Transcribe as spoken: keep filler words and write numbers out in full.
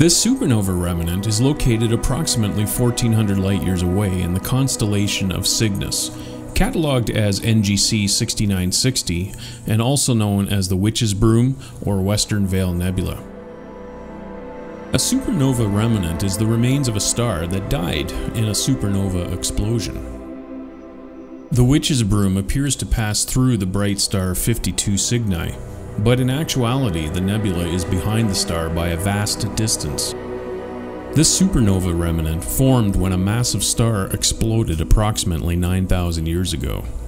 This supernova remnant is located approximately fourteen hundred light-years away in the constellation of Cygnus, catalogued as N G C sixty-nine sixty and also known as the Witch's Broom or Western Veil Nebula. A supernova remnant is the remains of a star that died in a supernova explosion. The Witch's Broom appears to pass through the bright star fifty-two Cygni, but in actuality the nebula is behind the star by a vast distance. This supernova remnant formed when a massive star exploded approximately nine thousand years ago.